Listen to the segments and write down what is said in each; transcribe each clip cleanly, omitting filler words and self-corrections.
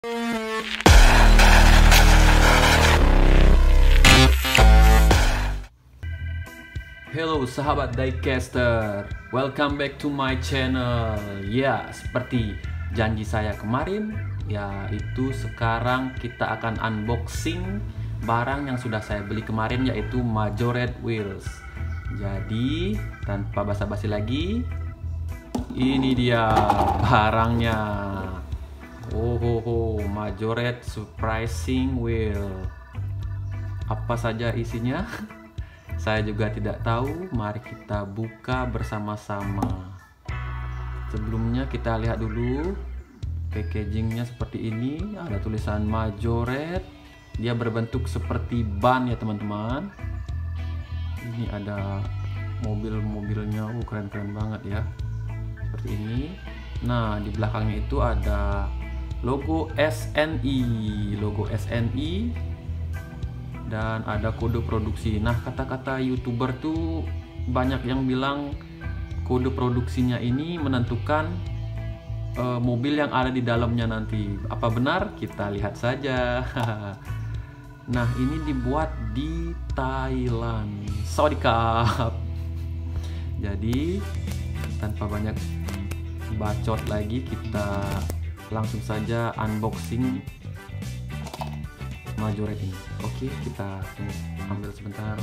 Halo sahabat Diecaster, welcome back to my channel. Ya, seperti janji saya kemarin, yaitu sekarang kita akan unboxing barang yang sudah saya beli kemarin, yaitu Majorette Wheels. Jadi, tanpa basa-basi lagi, ini dia barangnya. Oh, Majorette Surprising Wheel. Apa saja isinya? Saya juga tidak tahu. Mari kita buka bersama-sama. Sebelumnya kita lihat dulu packagingnya seperti ini. Ada tulisan Majorette. Dia berbentuk seperti ban ya teman-teman. Ini ada mobil-mobilnya. Keren-keren banget ya. Seperti ini. Nah, di belakangnya itu ada logo SNI. Logo SNI. Dan ada kode produksi. Nah, kata-kata YouTuber tuh banyak yang bilang kode produksinya ini menentukan mobil yang ada di dalamnya nanti. Apa benar? Kita lihat saja. Nah, ini dibuat di Thailand. Sodikap. Jadi, tanpa banyak bacot lagi, kita langsung saja unboxing Majorette ini. Oke, kita ambil sebentar.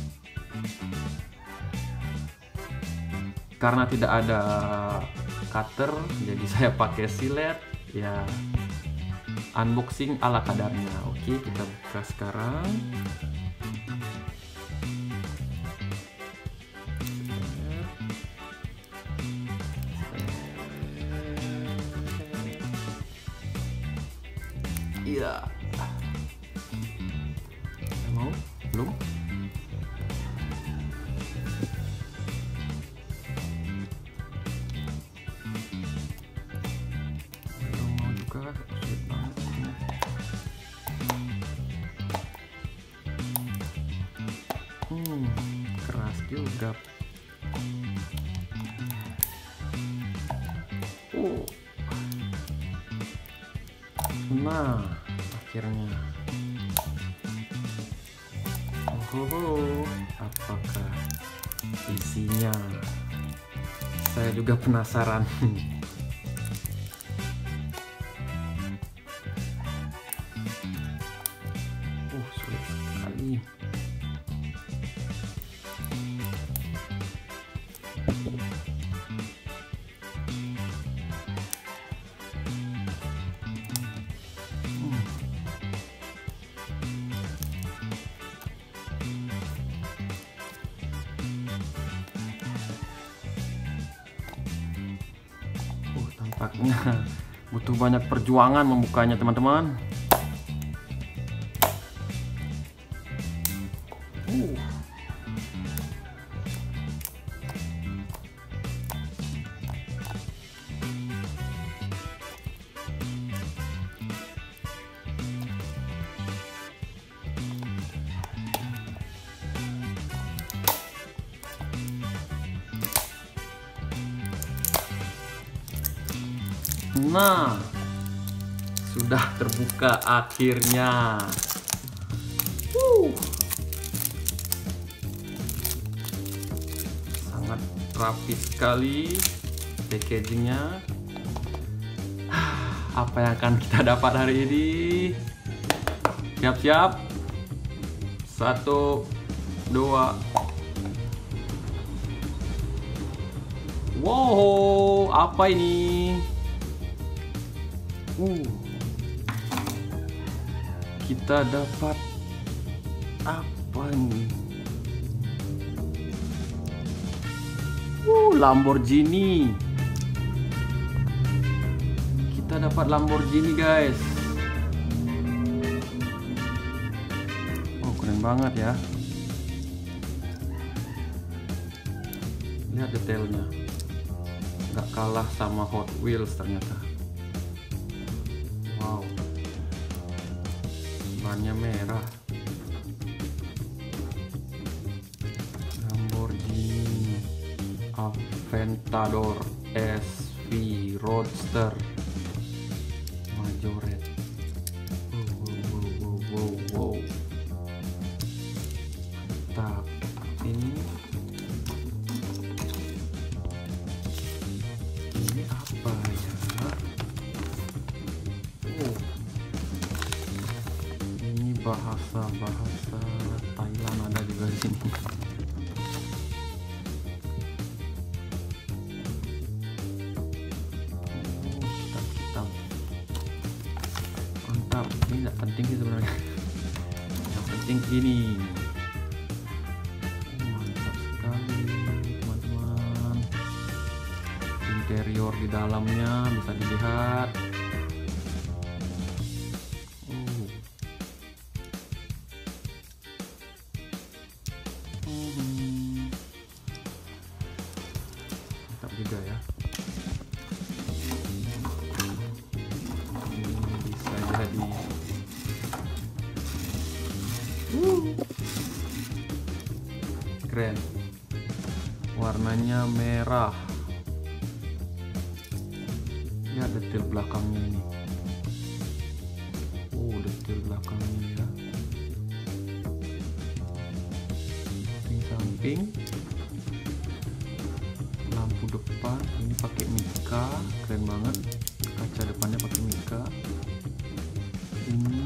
Karena tidak ada cutter, jadi saya pakai silet. Ya, unboxing ala kadarnya. Oke, kita buka sekarang. Iya. Mau? Belum? Belum mau juga, sulit banget. Keras juga. Nah, akhirnya. Apakah isinya? Saya juga penasaran. Sulit sekali. Tampaknya butuh banyak perjuangan membukanya teman-teman. Nah, sudah terbuka akhirnya. Sangat rapi sekali packagingnya. Apa yang akan kita dapat hari ini? Siap-siap. 1, 2. Wow, apa ini? Kita dapat apa ini? Lamborghini. Kita dapat Lamborghini, guys. Keren banget ya. Lihat detailnya. Nggak kalah sama Hot Wheels ternyata. Wow, bannya merah. Lamborghini Aventador SV Roadster Majorette. bahasa Thailand ada juga di sini. Kitab. Mantap. Ini nggak penting sih sebenarnya. Yang penting ini. Mantap sekali, teman-teman. Interior di dalamnya bisa dilihat. Mantap juga ya. Ini bisa jadi keren. Warnanya merah. Ya, detail belakangnya ini. Detail belakangnya ya. Samping, lampu depan ini pakai mika, keren banget. Kaca depannya pakai mika. Ini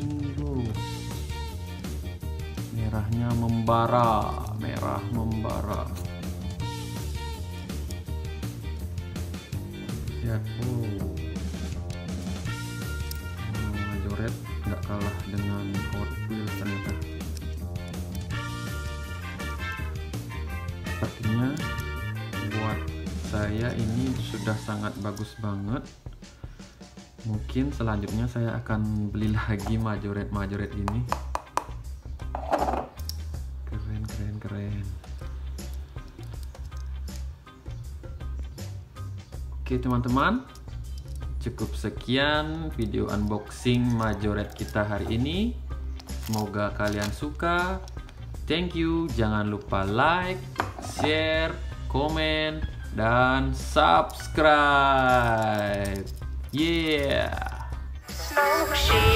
merahnya membara, merah membara. Lihat, Majoret nggak kalah dengan Hot Wheels ternyata. Sepertinya buat saya ini sudah sangat bagus banget. Mungkin selanjutnya saya akan beli lagi majoret ini. Keren. Oke teman-teman, cukup sekian video unboxing majoret kita hari ini. Semoga kalian suka. Thank you. Jangan lupa like, share, komen, dan subscribe. Yeah.